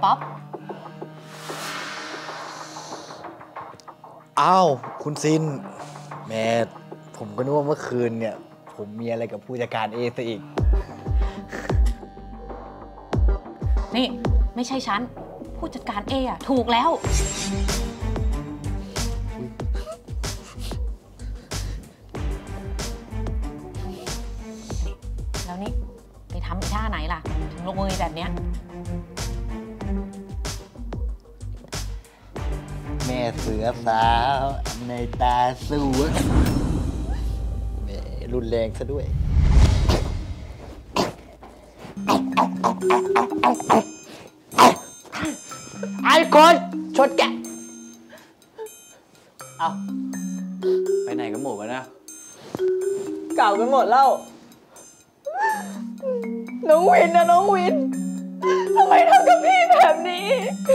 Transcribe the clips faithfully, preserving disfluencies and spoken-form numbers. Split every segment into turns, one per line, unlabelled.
ป๊อป
อ้าวคุณซินแม่ผมก็นึกว่าเมื่อคืนเนี่ยผมมีอะไรกับผู้จัดการเอซะอีก
นี่ไม่ใช่ฉันผู้จัดการเออะถูกแล้วแล้วนี่ไปทำอีท่าไหนล่ะถึงลงมือแบบเนี้ย
แม่เสือสาวในตาสวยแม่รุนแรงซะด้วยไอ้คนชดแกะเอาไปไหนกันหมดวะนะ
เก่ากันหมดแล้วน้องวินนะน้องวินทำไมทำกับพี่แบบนี้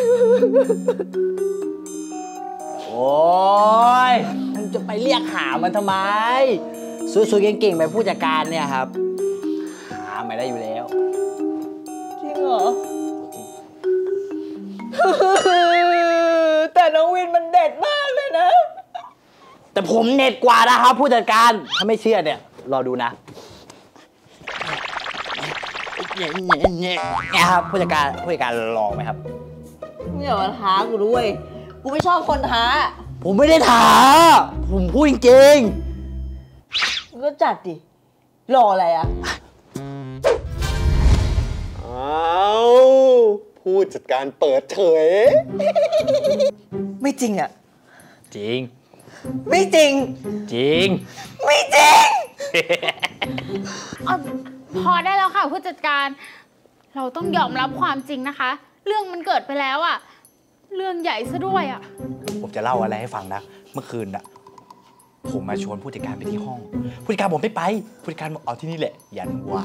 โอ้ยมึงจะไปเรียกหามันทำไมสวยๆเก่งๆแบบผู้จัดการเนี่ยครับหาไม่ได้อยู่แล้ว
จริงเหรอแต่น้องวินมันเด็ดมากเลยนะ
แต่ผมเน็ตกว่านะครับผู้จัดการถ้าไม่เชื่อเนี่ยรอดูนะเนี่ยครับผู้จัดการผู้จัดการลองไหมครับ
อย่ามาท้ากูด้วยกูไม่ชอบคนท้า
ผมไม่ได้ท้าผมพูดจริง
ๆก็จัดดิรออะไรอ่ะ
อ้าวผู้จัดการเปิดเผย
ไม่จริงอ่ะ
จริง
ไม่จริง
จริง
ไม่จริง
พอได้แล้วค่ะผู้จัดการเราต้องยอมรับความจริงนะคะเรื่องมันเกิดไปแล้วอะเรื่องใหญ่ซะด้วยอะ
ผมจะเล่าอะไรให้ฟังนะเมื่อคืนน่ะผมมาชวนผู้จัดการไปที่ห้องผู้จัดการผมไม่ไปผู้จัดการบอกเอาที่นี่แหละยันว่า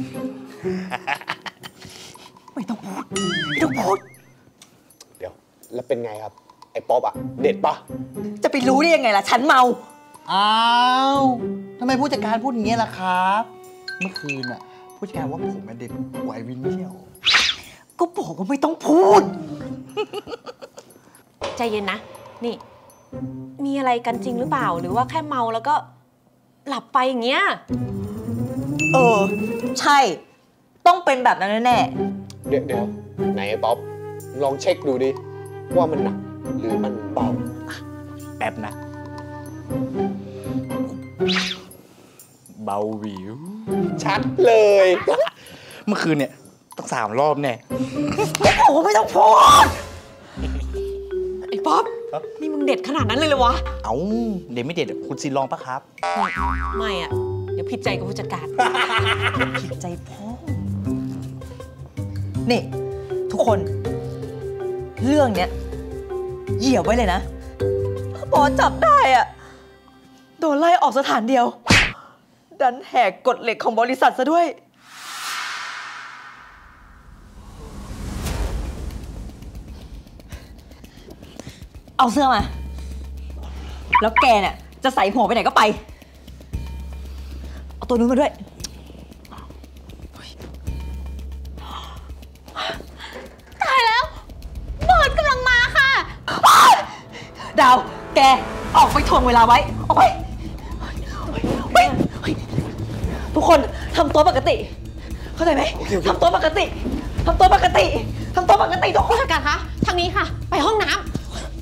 ไม่ต้องพูดไม่ต้องพูด
เดี๋ยวแล้วเป็นไงครับไอ้ป๊อปอะเด็ดปะ
จะไปรู้ได้ยังไงล่ะฉันเมา
อ้าวทำไมผู้จัดการพูดอย่างเงี้ยล่ะครับเมื่อคืนน่ะผู้จัดการว่าผมเป็นเด็กไหววินไม่ใช่หรอ
ก็บอกว่าไม่ต้องพูด
ใจเย็นนะนี่มีอะไรกันจริงหรือเปล่าหรือว่าแค่เมาแล้วก็หลับไปอย่างเงี้ย
เออใช่ต้องเป็นแบบนั้นแน่
เดี๋ยวเดี๋ยวไหนไอ้ป๊อปลองเช็คดูดิว่ามันหนักหรือมันเบา
แป๊บนะเบาวิว
ชัดเลย
เมื่อคืนเนี่ยต้องสามรอบแน่
โอ้ไม่ต้องพูด
ไอ้ป๊อปนี่มึงเด็ดขนาดนั้นเลยเลยวะ
เอ้าเด็ดไม่เด็ดคุณซีลองปะครับ
ไม่อ่ะเดี๋ยวผิดใจกับผู้จัดการ
ผิดใจพ่อนี่ทุกคนเรื่องเนี้ยเหยียบไว้เลยนะถ้าบอสจับได้อ่ะโดนไล่ออกสถานเดียวดันแหกกฎเหล็กของบริษัทซะด้วยเอาเสื้อมาแล้วแกเนี่ยจะใส่หัวไปไหนก็ไปเอาตัวนู้นมาด้วย
ตายแล้วบอสกำลังมาค่ะ
ดาวแกออกไปทวงเวลาไว้ออกไปทุกคนทำตัวปกติเข้าใจไหมทำตัวปกติทำตัวปกติทำตัวปกติทุกคน
ผู้จัดการคะทางนี้ค่ะไปห้องน้ำ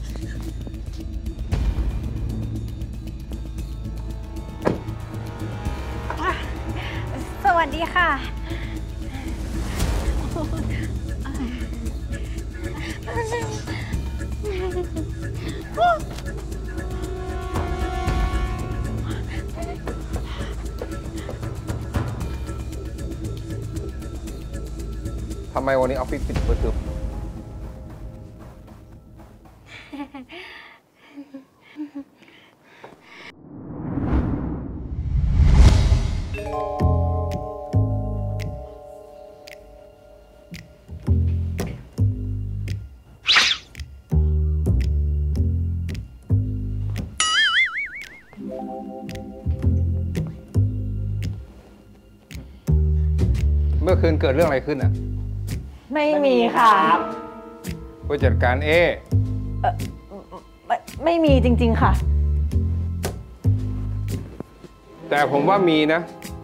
สวัสดีค่ะ
ทำไมวันนี้ออฟฟิศปิดเปิดตึบเมื่อคืนเกิดเรื่องอะไรขึ้นอ่ะ
ไม่มีครับ
ผู้จัดการเอ
ไม่ไม่มีจริงๆค่ะ
แต่ผมว่ามีนะ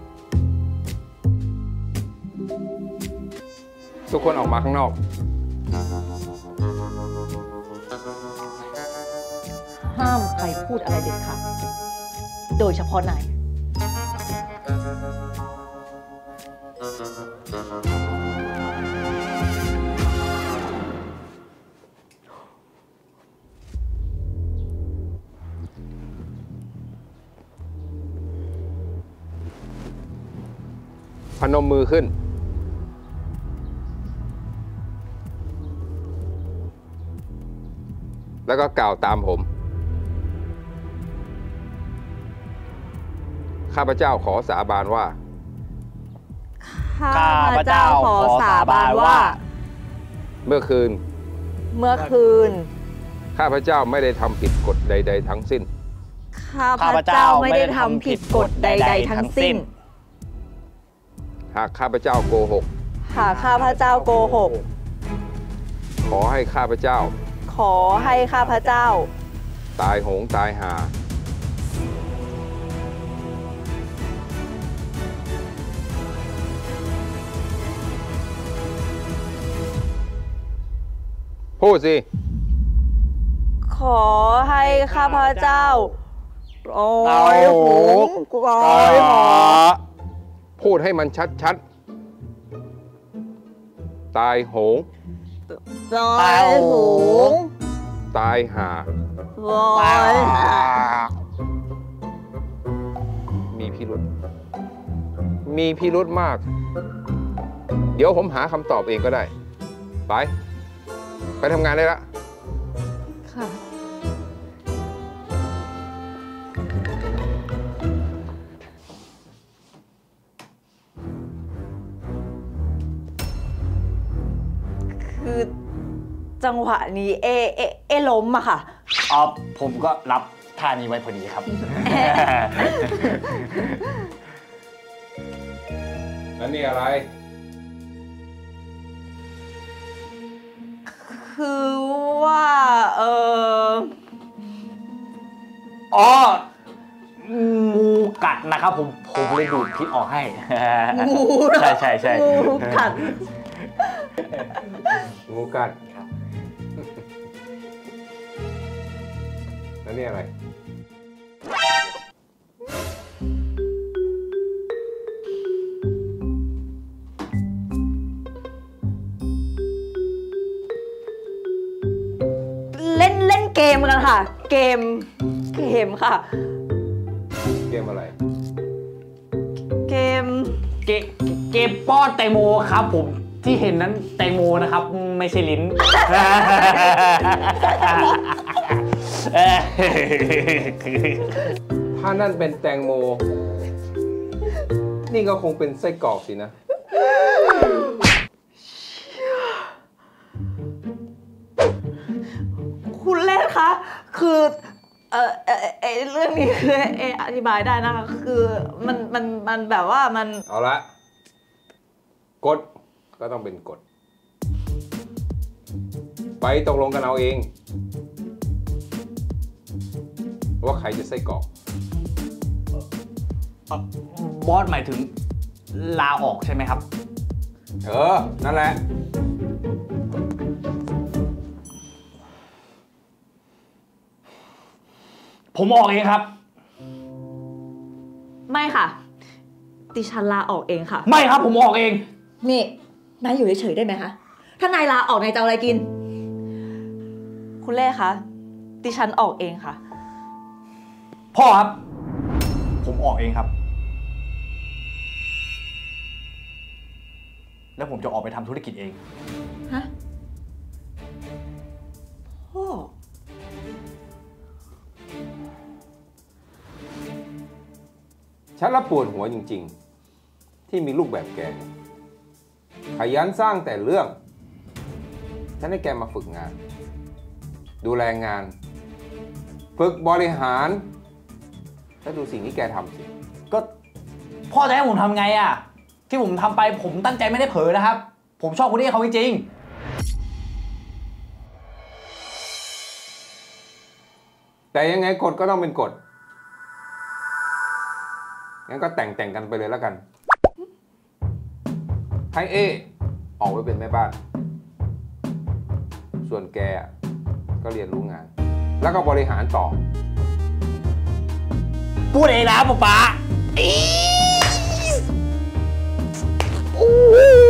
ทุกคนออกมาข้างนอก
ห้ามใครพูดอะไรเด็ดขาดโดยเฉพาะนาย
พนมมือขึ้น แล้วก็กล่าวตามผม ข้าพเจ้าขอสาบานว่า
ข้าพเจ้าขอสาบานว่า
เมื่อคืน
เมื่อคืน
ข้าพเจ้าไม่ได้ทำผิดกฎใด ๆ ทั้งสิ้น
ข้าพเจ้าไม่ได้ทำผิดกฎใด ๆ ทั้งสิ้น
หากข้าพเจ้าโกหก
หากข้าพเจ้าโกหก
ขอให้ข้าพเจ้า
ขอให้ข้าพเจ้า
ตายโหงตายหา พูดสิ
ขอให้ข้าพเจ้าตายโหงตายหา
พูดให้มันชัดๆ ตายโหง
ตายโหง
ตายหา
ตายหา
มีพิรุษ มีพิรุษมาก เดี๋ยวผมหาคำตอบเองก็ได้ ไป ไปทำงานได้ละ
ค่ะ คือจังหวะนี้เอเอเอล้มอะค่ะ
อ๋อผมก็รับท่านี้ไว้พอดีครับ
แล้วนี่อะไร
คือว่า เออ
อ๋อ งูกัดนะครับผม ผมเลยดูดพิษออกให้
งู
ใช่ใช่ใช่
งูกัด
งูกัดแล้วนี่อะไร
เล่นเล่นเกมกันค่ะ เกม เกมค่ะ
เกมอะไร
เกม
เกเกมป้อนแตงโมครับผม ที่เห็นนั้นแตงโมนะครับ ไม่ใช่ลิ้น
ถ้านั่นเป็นแตงโม นี่ก็คงเป็นไส้กรอกสินะ
คุณเล่นคะ คือ เออเออเออเรื่องนี้คือเออธิบายได้นะคะ คือมันมันมันแบบว่ามัน
เอาละ กฎก็ต้องเป็นกฎ ไปตกลงกันเอาเอง ว่าใครจะไส้กรอก
บอสหมายถึงลาออกใช่ไหมครับ
เออ นั่นแหละ
ผมออกเองครับ
ไม่ค่ะ ดิฉันลาออกเองค่ะ
ไม่ครับผมออกเอง
นี่ นายอยู่เฉยๆได้ไหมคะ ถ้านายลาออกนายจะเอาอะไรกิน คุณเล่คะ ดิฉันออกเองค่ะ
พ่อครับ ผมออกเองครับ แล้วผมจะออกไปทำธุรกิจเอง
ฮะ พ่อ
ฉันละปวดหัวจริงๆ ที่มีลูกแบบแกเนี่ยขยันสร้างแต่เรื่อง ฉันให้แกมาฝึกงาน ดูแลงาน ฝึกบริหาร แล้วดูสิ่งที่แกทำสิ
ก็พ่อจะให้ผมทำไงอะที่ผมทำไปผมตั้งใจไม่ได้เผลอนะครับ ผมชอบคนนี้เขาจริง
แต่ยังไงกฎก็ต้องเป็นกฎงั้นก็แต่งแต่งกันไปเลยแล้วกันให้เอออกไว้เป็นแม่บ้านส่วนแกก็เรียนรู้งานแล้วก็บริหารต่อ
พูดเองนะป๊าป๊าอี